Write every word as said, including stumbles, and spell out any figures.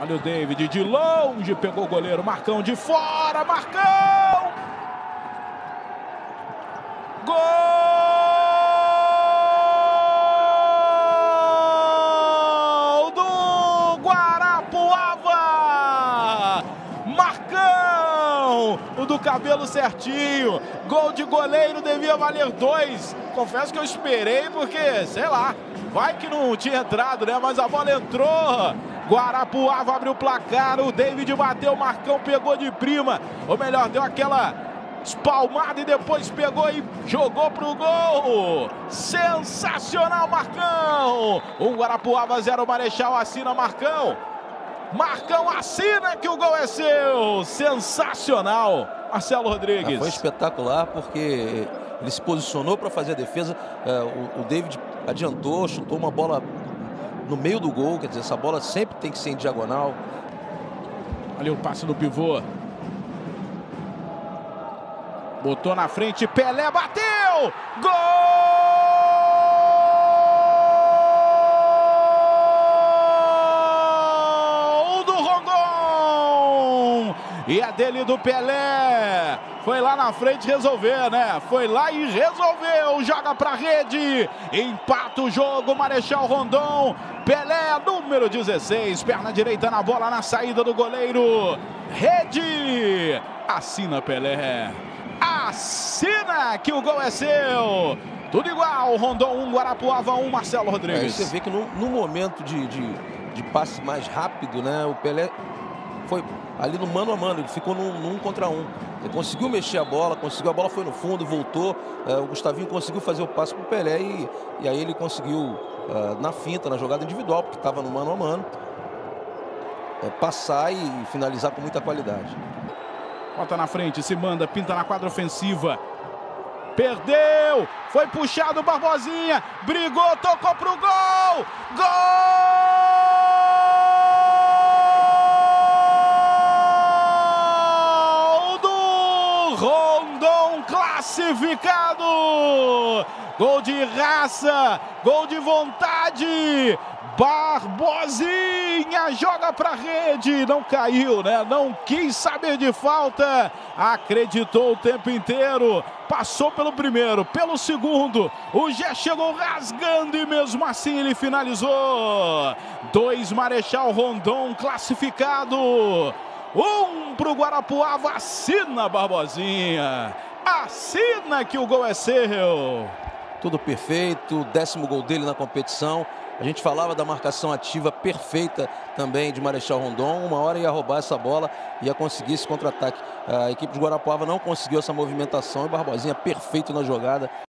Olha o David de longe, pegou o goleiro, Marcão de fora, Marcão! Gol do Guarapuava! Marcão! O do cabelo certinho, gol de goleiro, devia valer dois. Confesso que eu esperei porque, sei lá, vai que não tinha entrado, né? Mas a bola entrou. Guarapuava abriu o placar, o David bateu, o Marcão pegou de prima. Ou melhor, deu aquela espalmada e depois pegou e jogou pro gol. Sensacional, Marcão! Um Guarapuava, zero Marechal, assina Marcão. Marcão assina que o gol é seu. Sensacional, Marcelo Rodrigues. Ah, foi espetacular porque ele se posicionou para fazer a defesa. É, o, o David adiantou, chutou uma bola no meio do gol. Quer dizer, essa bola sempre tem que ser em diagonal. Olha o passe do pivô. Botou na frente, Pelé bateu! Gol do Rondon! E é dele, do Pelé. Foi lá na frente resolver, né? Foi lá e resolveu. Joga pra rede. Empata o jogo, Marechal Rondon. Pelé, número dezesseis. Perna direita na bola, na saída do goleiro. Rede. Assina Pelé. Assina que o gol é seu. Tudo igual. Rondon um, Guarapuava um, Marcelo Rodrigues. É, você vê que no, no momento de, de, de passe mais rápido, né? O Pelé foi ali no mano a mano, ele ficou num, num contra um. Ele conseguiu mexer a bola, conseguiu, a bola foi no fundo, voltou. É, o Gustavinho conseguiu fazer o passe para o Pelé e, e aí ele conseguiu, uh, na finta, na jogada individual, porque estava no mano a mano, é, passar e finalizar com muita qualidade. Bota na frente, se manda, pinta na quadra ofensiva. Perdeu, foi puxado, Barbosinha, brigou, tocou pro gol. Gol do Rondon, classificado. Gol de raça, gol de vontade. Barbosinha joga pra rede, não caiu, né? Não quis saber de falta, acreditou o tempo inteiro, passou pelo primeiro, pelo segundo, o Gé chegou rasgando e mesmo assim ele finalizou. Dois, Marechal Rondon classificado, um pro Guarapuava, assina Barbosinha, assina que o gol é seu. Tudo perfeito, décimo gol dele na competição. A gente falava da marcação ativa perfeita também de Marechal Rondon. Uma hora ia roubar essa bola, ia conseguir esse contra-ataque. A equipe de Guarapuava não conseguiu essa movimentação e Barbosinha perfeito na jogada.